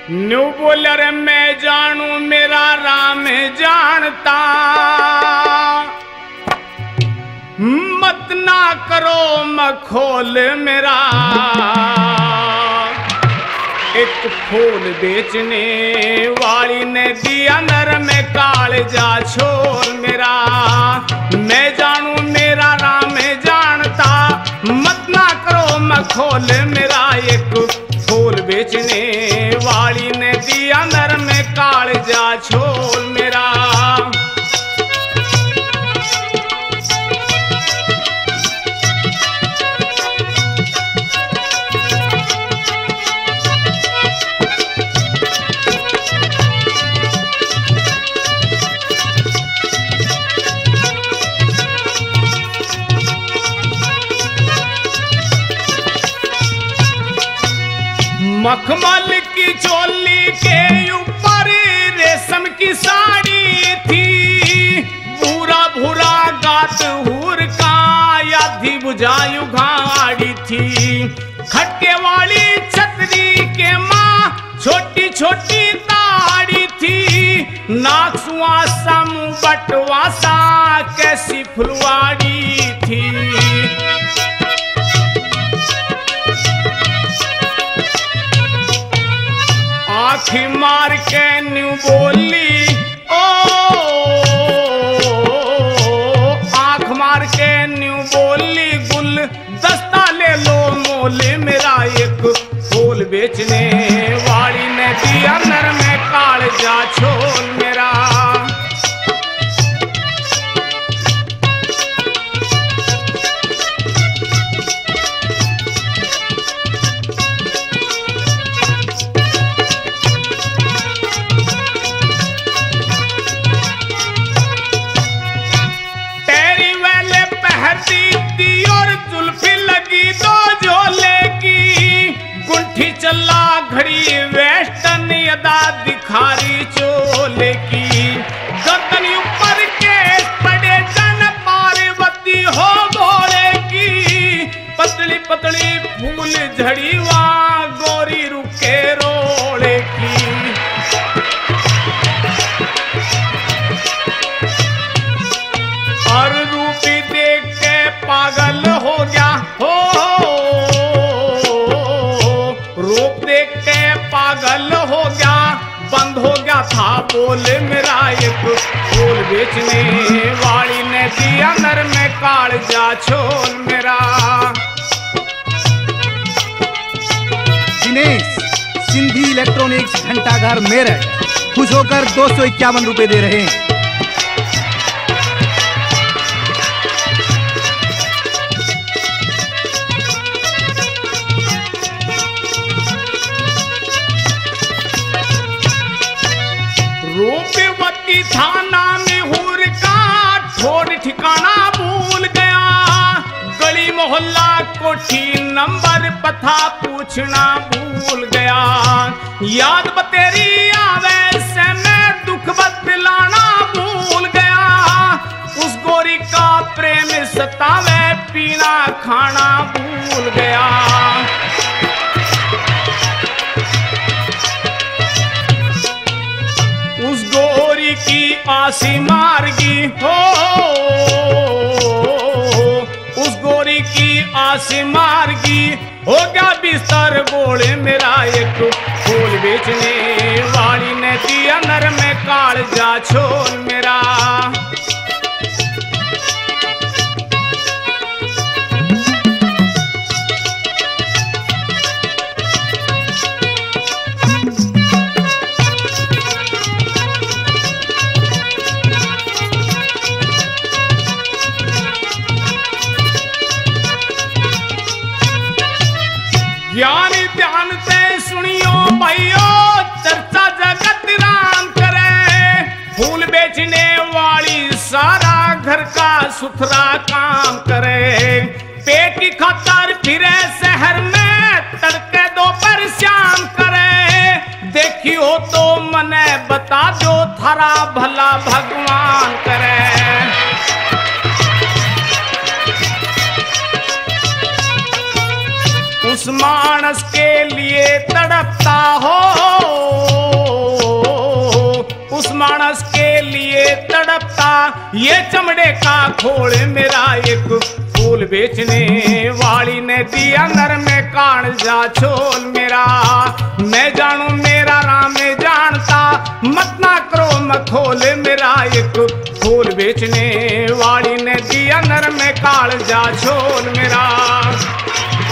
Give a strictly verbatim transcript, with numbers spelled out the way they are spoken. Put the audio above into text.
New बोल रे मैं जानू मेरा राम जानता, मत ना करो मखोल मेरा। एक फूल बेचने वाली ने दिया नर में कालजा छोर मेरा। मैं जानू मेरा राम जानता, मत ना करो मखोल मेरा। एक फूल बेचने वाली ने दिया नर में कालजा छोर मेरा। मखमल की चोली के ऊपर रेशम की साड़ी थी, भूरा भूरा गात हूर का याधी बुझायु घाड़ी थी। खटके वाली छतरी के माँ छोटी छोटी ताड़ी थी, नाक सुआसा मुंह बटवासा कैसी फुलवाड़ी थी। आँखी मार के न्यू बोली ओ, आँख मार के न्यू बोली गुल दस्ता ले लो मोल मेरा। एक फूल बेचने वाली ने दिया नर में कालजा छोल मेरा। घड़ी वेस्टर्न अदा दिखारी चोले की, गर्दन ऊपर के पड़े जन पार्वती हो भोले की। पतली पतली फूल झड़ी वहाँ गोरी रुके रोले की। और रूपी देख के पागल हो गया हो, रूप देख के पागल हो गया, बंद हो गया था बोल मेरा। एक फूल बेचने वाली ने दिया नर में कालजा छोल मेरा। दिनेश सिंधी इलेक्ट्रॉनिक्स घंटाघर मेरठ खुश होकर दो सौ इक्यावन रुपए दे रहे हैं। रूपवती थाना में हूर का ठोर ठिकाना भूल गया, गली मोहल्ला कोठी नंबर पता पूछना भूल गया। याद बतेरी आवे से मैं दुख बतलाना भूल गया, उस गोरी का प्रेम सतावे पीना खाना भूल गया। उस गोरी की आसी मारगी हो, उस गोरी की आसी मारगी हो गया बिस्तर बोले मेरा। एक फूल बेचने वाली ने दिया नर में कालजा छोल मेरा। ज्ञान ध्यान से सुनियो भाइयों, चर्चा जगत राम करे। फूल बेचने वाली सारा घर का सुथरा काम करे। पेट की खातर फिरे शहर में तड़के दोपहर शाम करे। देखी हो तो मने बता दो थारा भला भगवान करे। उस मानस के लिए तड़पता हो, उस मानस के लिए तड़पता, ये चमड़े का खोल मेरा एक फूल बेचने वाली ने दिया नर में कान जा छोल मेरा। मैं जानू मेरा राम जानता, मत ना करो मखोल मेरा एक फूल बेचने वाली ने दिया नर में काल जा छोल मेरा।